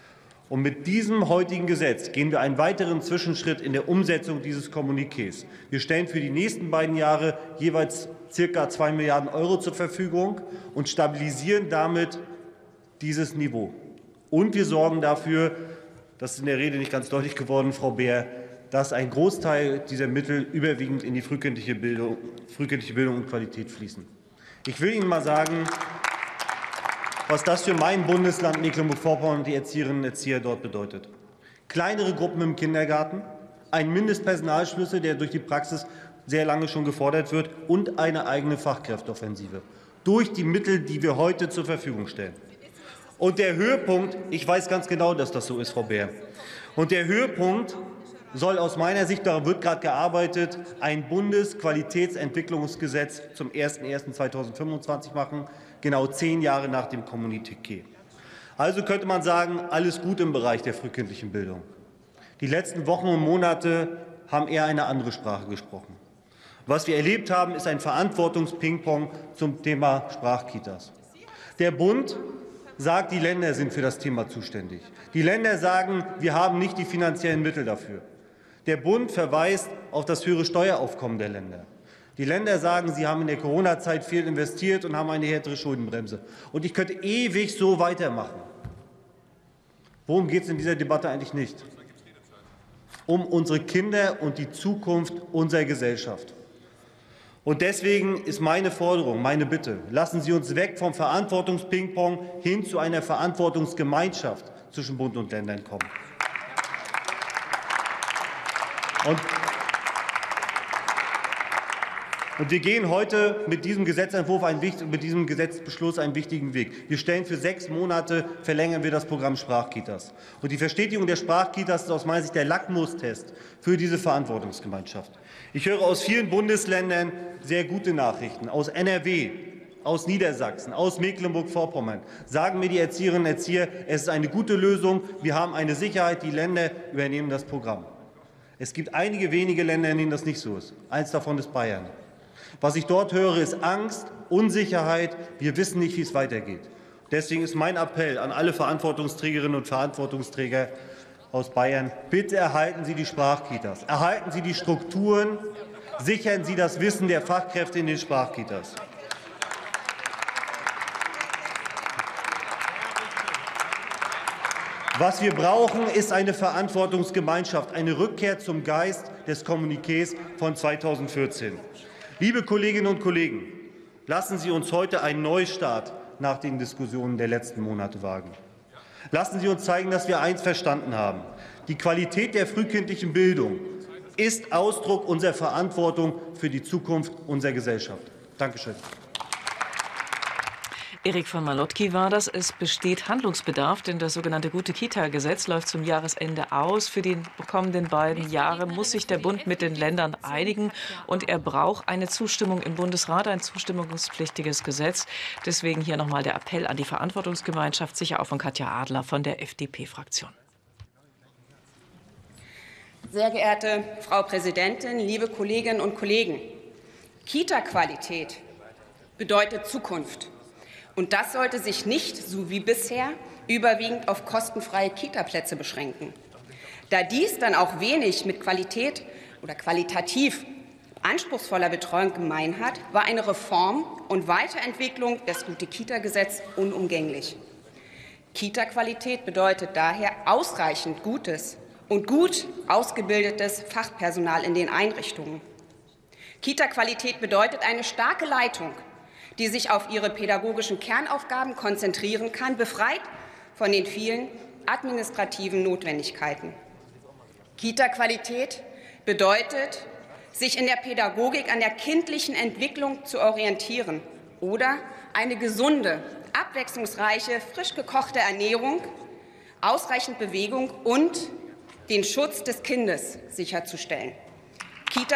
Und mit diesem heutigen Gesetz gehen wir einen weiteren Zwischenschritt in der Umsetzung dieses Kommuniqués. Wir stellen für die nächsten beiden Jahre jeweils circa zwei Milliarden Euro zur Verfügung und stabilisieren damit dieses Niveau. Und wir sorgen dafür, das ist in der Rede nicht ganz deutlich geworden, Frau Beer, dass ein Großteil dieser Mittel überwiegend in die frühkindliche Bildung, frühkindliche Bildung und Qualität fließen. Ich will Ihnen mal sagen, was das für mein Bundesland Mecklenburg-Vorpommern und die Erzieherinnen und Erzieher dort bedeutet. Kleinere Gruppen im Kindergarten, ein Mindestpersonalschlüssel, der durch die Praxis sehr lange schon gefordert wird, und eine eigene Fachkräfteoffensive durch die Mittel, die wir heute zur Verfügung stellen. Und der Höhepunkt, ich weiß ganz genau, dass das so ist, Frau Beer, und der Höhepunkt soll aus meiner Sicht, daran wird gerade gearbeitet, ein Bundesqualitätsentwicklungsgesetz zum ersten ersten zweitausendfünfundzwanzig machen, genau zehn Jahre nach dem Kommuniqué. Also könnte man sagen, alles gut im Bereich der frühkindlichen Bildung. Die letzten Wochen und Monate haben eher eine andere Sprache gesprochen. Was wir erlebt haben, ist ein Verantwortungspingpong zum Thema Sprachkitas. Der Bund sagt, die Länder sind für das Thema zuständig. Die Länder sagen, wir haben nicht die finanziellen Mittel dafür. Der Bund verweist auf das höhere Steueraufkommen der Länder. Die Länder sagen, sie haben in der Corona-Zeit viel investiert und haben eine härtere Schuldenbremse. Und ich könnte ewig so weitermachen. Worum geht es in dieser Debatte eigentlich nicht? Um unsere Kinder und die Zukunft unserer Gesellschaft. Und deswegen ist meine Forderung, meine Bitte, lassen Sie uns weg vom Verantwortungspingpong hin zu einer Verantwortungsgemeinschaft zwischen Bund und Ländern kommen. Und Und wir gehen heute mit diesem Gesetzentwurf, einen, mit diesem Gesetzbeschluss einen wichtigen Weg. Wir stellen für sechs Monate, verlängern wir das Programm Sprachkitas. Und die Verstetigung der Sprachkitas ist aus meiner Sicht der Lackmustest für diese Verantwortungsgemeinschaft. Ich höre aus vielen Bundesländern sehr gute Nachrichten. Aus N R W, aus Niedersachsen, aus Mecklenburg-Vorpommern sagen mir die Erzieherinnen und Erzieher, es ist eine gute Lösung, wir haben eine Sicherheit, die Länder übernehmen das Programm. Es gibt einige wenige Länder, in denen das nicht so ist. Eins davon ist Bayern. Was ich dort höre, ist Angst, Unsicherheit. Wir wissen nicht, wie es weitergeht. Deswegen ist mein Appell an alle Verantwortungsträgerinnen und Verantwortungsträger aus Bayern: Bitte erhalten Sie die Sprachkitas, erhalten Sie die Strukturen, sichern Sie das Wissen der Fachkräfte in den Sprachkitas. Was wir brauchen, ist eine Verantwortungsgemeinschaft, eine Rückkehr zum Geist des Kommuniqués von zweitausendvierzehn. Liebe Kolleginnen und Kollegen, lassen Sie uns heute einen Neustart nach den Diskussionen der letzten Monate wagen. Lassen Sie uns zeigen, dass wir eins verstanden haben: Die Qualität der frühkindlichen Bildung ist Ausdruck unserer Verantwortung für die Zukunft unserer Gesellschaft. Dankeschön.
Erik von Malotki war das. Es besteht Handlungsbedarf, denn das sogenannte Gute-Kita-Gesetz läuft zum Jahresende aus. Für die kommenden beiden Jahre muss sich der Bund mit den Ländern einigen, und er braucht eine Zustimmung im Bundesrat, ein zustimmungspflichtiges Gesetz. Deswegen hier noch mal der Appell an die Verantwortungsgemeinschaft, sicher auch von Katja Adler von der F D P-Fraktion.
Sehr geehrte Frau Präsidentin, liebe Kolleginnen und Kollegen! Kita-Qualität bedeutet Zukunft. Und das sollte sich nicht, so wie bisher, überwiegend auf kostenfreie Kita-Plätze beschränken. Da dies dann auch wenig mit Qualität oder qualitativ anspruchsvoller Betreuung gemein hat, war eine Reform und Weiterentwicklung des Gute-Kita-Gesetzes unumgänglich. Kita-Qualität bedeutet daher ausreichend gutes und gut ausgebildetes Fachpersonal in den Einrichtungen. Kita-Qualität bedeutet eine starke Leitung, die sich auf ihre pädagogischen Kernaufgaben konzentrieren kann, befreit von den vielen administrativen Notwendigkeiten. Kita-Qualität bedeutet, sich in der Pädagogik an der kindlichen Entwicklung zu orientieren oder eine gesunde, abwechslungsreiche, frisch gekochte Ernährung, ausreichend Bewegung und den Schutz des Kindes sicherzustellen. Kita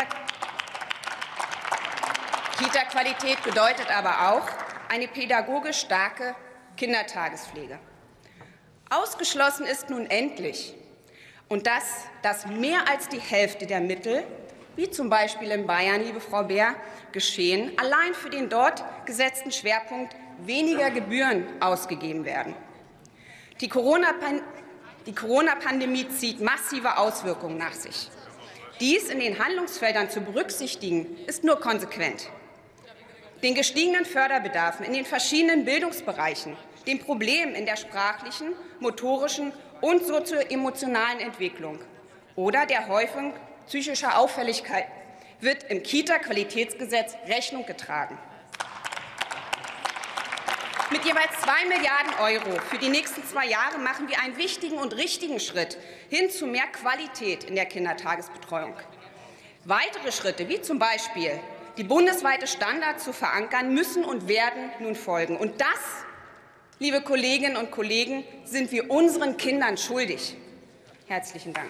Kita-Qualität bedeutet aber auch eine pädagogisch starke Kindertagespflege. Ausgeschlossen ist nun endlich, und das, dass mehr als die Hälfte der Mittel, wie zum Beispiel in Bayern, liebe Frau Beer, geschehen, allein für den dort gesetzten Schwerpunkt weniger Gebühren ausgegeben werden. Die Corona-Pandemie Die Corona-Pandemie zieht massive Auswirkungen nach sich. Dies in den Handlungsfeldern zu berücksichtigen, ist nur konsequent. Den gestiegenen Förderbedarfen in den verschiedenen Bildungsbereichen, den Problemen in der sprachlichen, motorischen und sozioemotionalen Entwicklung oder der Häufung psychischer Auffälligkeiten wird im Kita-Qualitätsgesetz Rechnung getragen. Mit jeweils zwei Milliarden Euro für die nächsten zwei Jahre machen wir einen wichtigen und richtigen Schritt hin zu mehr Qualität in der Kindertagesbetreuung. Weitere Schritte, wie zum Beispiel die bundesweite Standards zu verankern, müssen und werden nun folgen. Und das, liebe Kolleginnen und Kollegen, sind wir unseren Kindern schuldig. Herzlichen Dank.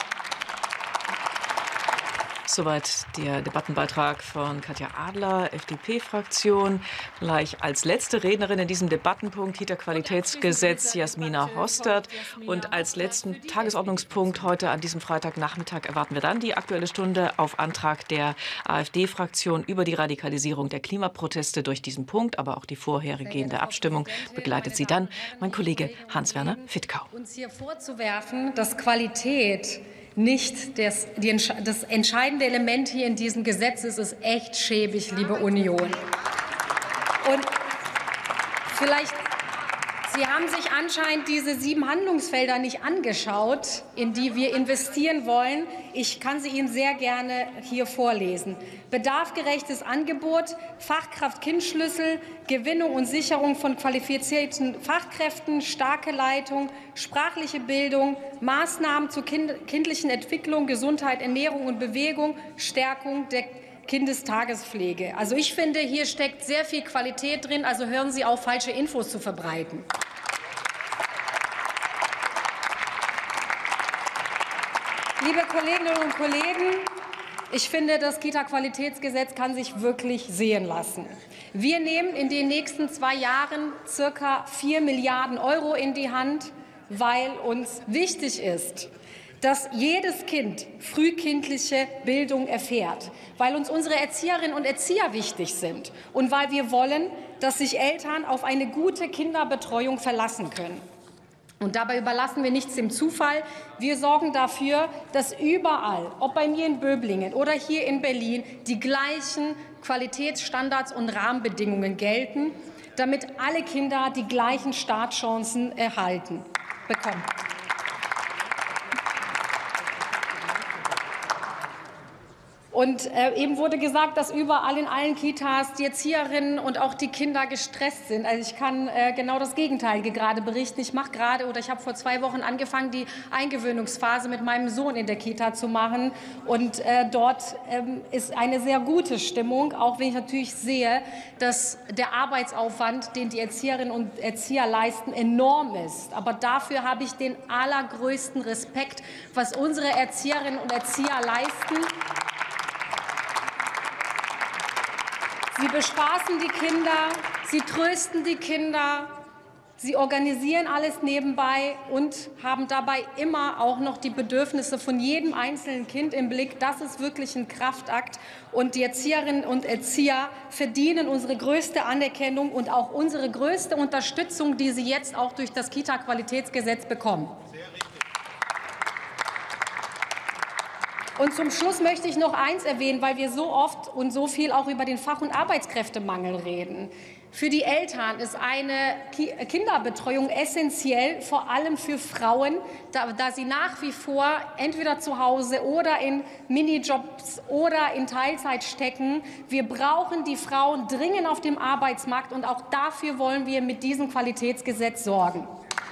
Soweit der Debattenbeitrag von Katja Adler, F D P-Fraktion. Gleich als letzte Rednerin in diesem Debattenpunkt Kita-Qualitätsgesetz Jasmina Hostert. Und als letzten Tagesordnungspunkt heute an diesem Freitagnachmittag erwarten wir dann die Aktuelle Stunde auf Antrag der AfD-Fraktion über die Radikalisierung der Klimaproteste. Durch diesen Punkt, aber auch die vorhergehende Abstimmung begleitet sie dann mein Kollege Hans-Werner Fittkau.
Uns hier vorzuwerfen, dass Qualität nicht das, die, das entscheidende Element hier in diesem Gesetz ist, ist echt schäbig, liebe Union. Und vielleicht, Sie haben sich anscheinend diese sieben Handlungsfelder nicht angeschaut, in die wir investieren wollen. Ich kann sie Ihnen sehr gerne hier vorlesen. Bedarfsgerechtes Angebot, Fachkraft-Kind-Schlüssel, Gewinnung und Sicherung von qualifizierten Fachkräften, starke Leitung, sprachliche Bildung, Maßnahmen zur kind kindlichen Entwicklung, Gesundheit, Ernährung und Bewegung, Stärkung der Kindestagespflege. Also ich finde, hier steckt sehr viel Qualität drin, also hören Sie auf, falsche Infos zu verbreiten. Liebe Kolleginnen und Kollegen, ich finde, das Kita-Qualitätsgesetz kann sich wirklich sehen lassen. Wir nehmen in den nächsten zwei Jahren circa vier Milliarden Euro in die Hand, weil uns wichtig ist, dass jedes Kind frühkindliche Bildung erfährt, weil uns unsere Erzieherinnen und Erzieher wichtig sind und weil wir wollen, dass sich Eltern auf eine gute Kinderbetreuung verlassen können. Und dabei überlassen wir nichts dem Zufall. Wir sorgen dafür, dass überall, ob bei mir in Böblingen oder hier in Berlin, die gleichen Qualitätsstandards und Rahmenbedingungen gelten, damit alle Kinder die gleichen Startchancen erhalten bekommen. Und äh, eben wurde gesagt, dass überall in allen Kitas die Erzieherinnen und auch die Kinder gestresst sind. Also ich kann äh, genau das Gegenteilige gerade berichten. Ich mache gerade oder ich habe vor zwei Wochen angefangen, die Eingewöhnungsphase mit meinem Sohn in der Kita zu machen. Und äh, dort ähm, ist eine sehr gute Stimmung, auch wenn ich natürlich sehe, dass der Arbeitsaufwand, den die Erzieherinnen und Erzieher leisten, enorm ist. Aber dafür habe ich den allergrößten Respekt, was unsere Erzieherinnen und Erzieher leisten. Sie bespaßen die Kinder, sie trösten die Kinder, sie organisieren alles nebenbei und haben dabei immer auch noch die Bedürfnisse von jedem einzelnen Kind im Blick. Das ist wirklich ein Kraftakt. Und die Erzieherinnen und Erzieher verdienen unsere größte Anerkennung und auch unsere größte Unterstützung, die sie jetzt auch durch das Kita-Qualitätsgesetz bekommen. Und zum Schluss möchte ich noch eins erwähnen, weil wir so oft und so viel auch über den Fach- und Arbeitskräftemangel reden. Für die Eltern ist eine Kinderbetreuung essentiell, vor allem für Frauen, da, da sie nach wie vor entweder zu Hause oder in Minijobs oder in Teilzeit stecken. Wir brauchen die Frauen dringend auf dem Arbeitsmarkt, und auch dafür wollen wir mit diesem Qualitätsgesetz sorgen.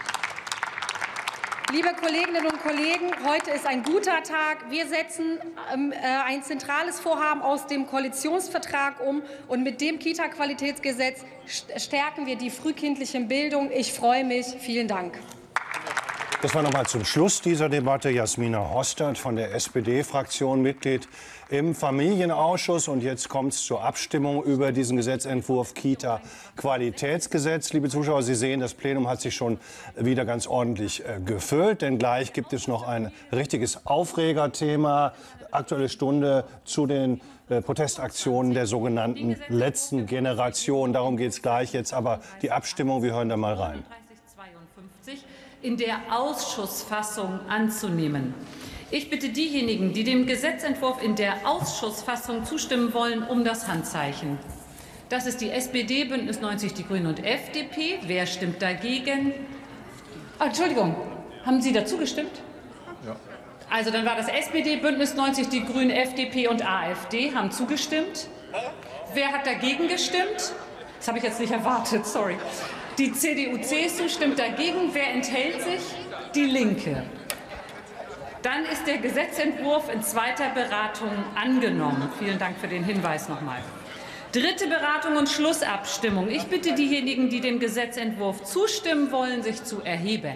Liebe Kolleginnen und Kollegen, heute ist ein guter Tag. Wir setzen ähm, ein zentrales Vorhaben aus dem Koalitionsvertrag um, und mit dem Kita-Qualitätsgesetz stärken wir die frühkindliche Bildung. Ich freue mich. Vielen Dank.
Das war noch mal zum Schluss dieser Debatte Jasmina Hostert von der S P D-Fraktion, Mitglied im Familienausschuss. Und jetzt kommt es zur Abstimmung über diesen Gesetzentwurf Kita-Qualitätsgesetz. Liebe Zuschauer, Sie sehen, das Plenum hat sich schon wieder ganz ordentlich äh, gefüllt. Denn gleich gibt es noch ein richtiges Aufregerthema. Aktuelle Stunde zu den äh, Protestaktionen der sogenannten letzten Generation. Darum geht es gleich. Jetzt aber die Abstimmung. Wir hören da mal rein.
in der Ausschussfassung anzunehmen. Ich bitte diejenigen, die dem Gesetzentwurf in der Ausschussfassung zustimmen wollen, um das Handzeichen. Das ist die S P D, Bündnis neunzig, die Grünen und F D P. Wer stimmt dagegen? Ah, Entschuldigung, haben Sie dazu gestimmt? Ja. Also dann war das S P D, Bündnis neunzig, die Grünen, F D P und A f D haben zugestimmt. Wer hat dagegen gestimmt? Das habe ich jetzt nicht erwartet, sorry. Die C D U C S U stimmt dagegen. Wer enthält sich? Die Linke. Dann ist der Gesetzentwurf in zweiter Beratung angenommen. Vielen Dank für den Hinweis noch einmal. Dritte Beratung und Schlussabstimmung. Ich bitte diejenigen, die dem Gesetzentwurf zustimmen wollen, sich zu erheben.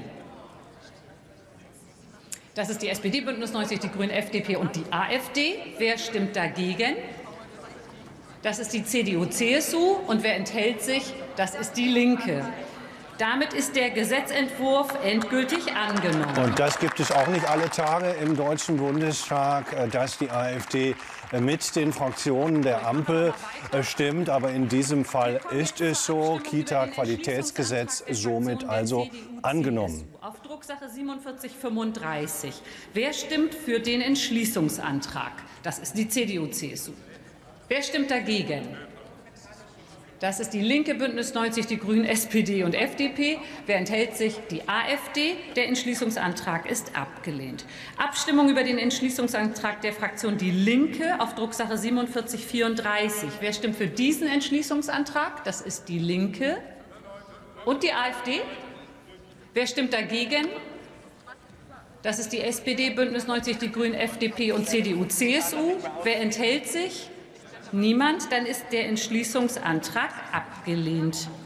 Das ist die S P D, Bündnis neunzig, die Grünen, F D P und die A f D. Wer stimmt dagegen? Das ist die C D U C S U. Und wer enthält sich? Das ist die Linke. Damit ist der Gesetzentwurf endgültig angenommen.
Und das gibt es auch nicht alle Tage im Deutschen Bundestag, dass die AfD mit den Fraktionen der Ampel stimmt. Aber in diesem Fall ist es so. Kita-Qualitätsgesetz somit also angenommen.
Auf Drucksache siebenundvierzig fünfunddreißig. Wer stimmt für den Entschließungsantrag? Das ist die C D U C S U. Wer stimmt dagegen? Das ist die Linke, Bündnis neunzig, die Grünen, S P D und F D P. Wer enthält sich? Die A f D. Der Entschließungsantrag ist abgelehnt. Abstimmung über den Entschließungsantrag der Fraktion Die Linke auf Drucksache siebenundvierzig vierunddreißig. Wer stimmt für diesen Entschließungsantrag? Das ist die Linke und die A f D. Wer stimmt dagegen? Das ist die S P D, Bündnis neunzig, die Grünen, F D P und C D U C S U. Wer enthält sich? Niemand. Dann ist der Entschließungsantrag abgelehnt.